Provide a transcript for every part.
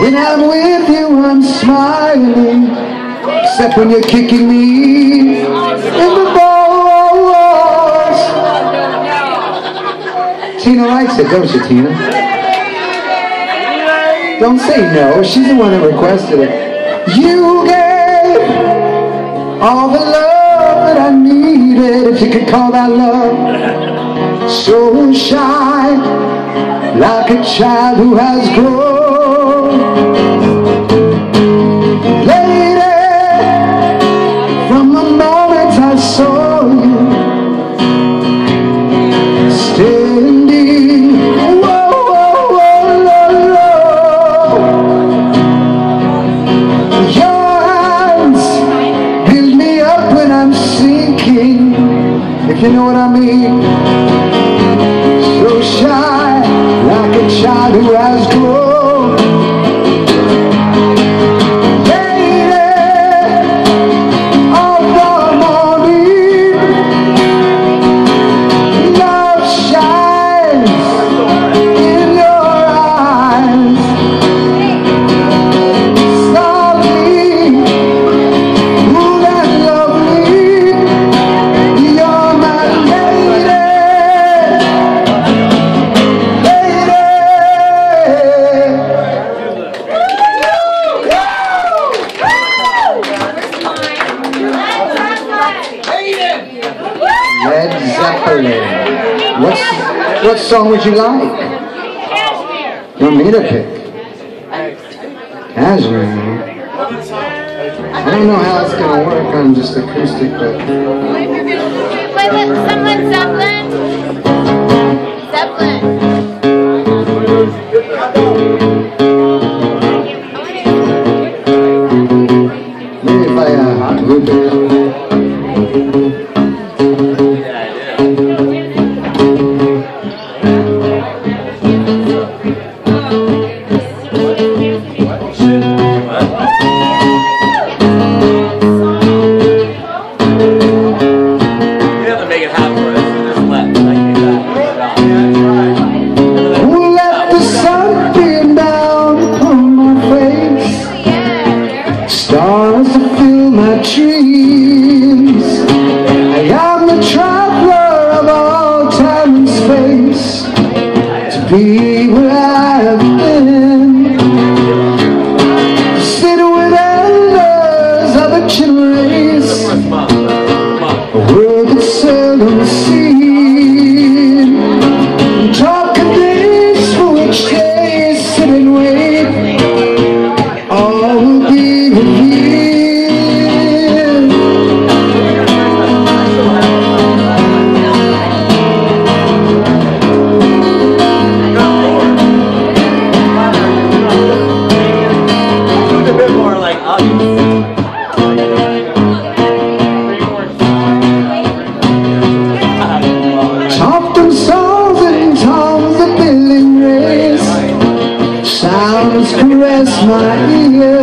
When I'm with you, I'm smiling, except when you're kicking me in the balls. Tina likes it, don't you, Tina? Don't say no, she's the one that requested it. You gave all the love that I needed, if you could call that love. So shy, like a child who has grown. Lady, from the moment I saw you standing, whoa, whoa, whoa, low, low. Your hands build me up when I'm sinking, if you know what I mean. So shy, like a child who has grown. Lady of the morning, love shines in your eyes. Softly, cool and lovely, you're my lady. Zeppelin. What song would you like? Kashmir. You want me to pick? Kashmir. I don't know how it's going to work on just acoustic, but... Wait, someone Zeppelin? Zeppelin. Maybe if I loop it. Stars to fill my dreams. I am the traveler of all time and space, to be where I've been, to sit with elders of a generation, a world that's seldom seen, and talk of days for which they sit and wait. All will be caress my ear.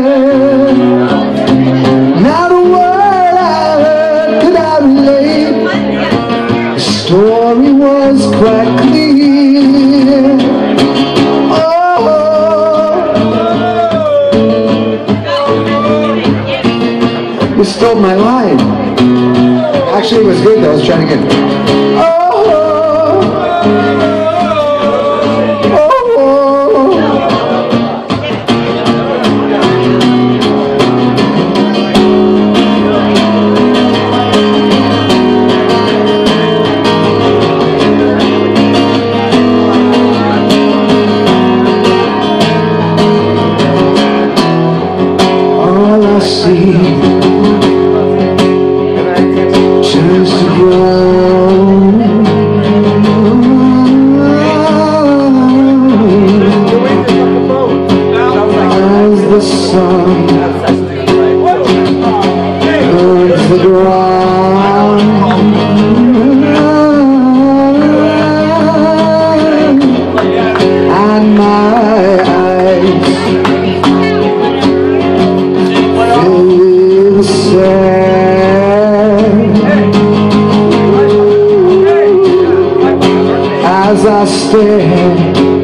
Not a word I heard could I relate. The story was quite clear. Oh, you stole my line. Actually, it was good though. I was trying to get. Just to grow as the sun burns the ground, and my eyes fill with sand as I stare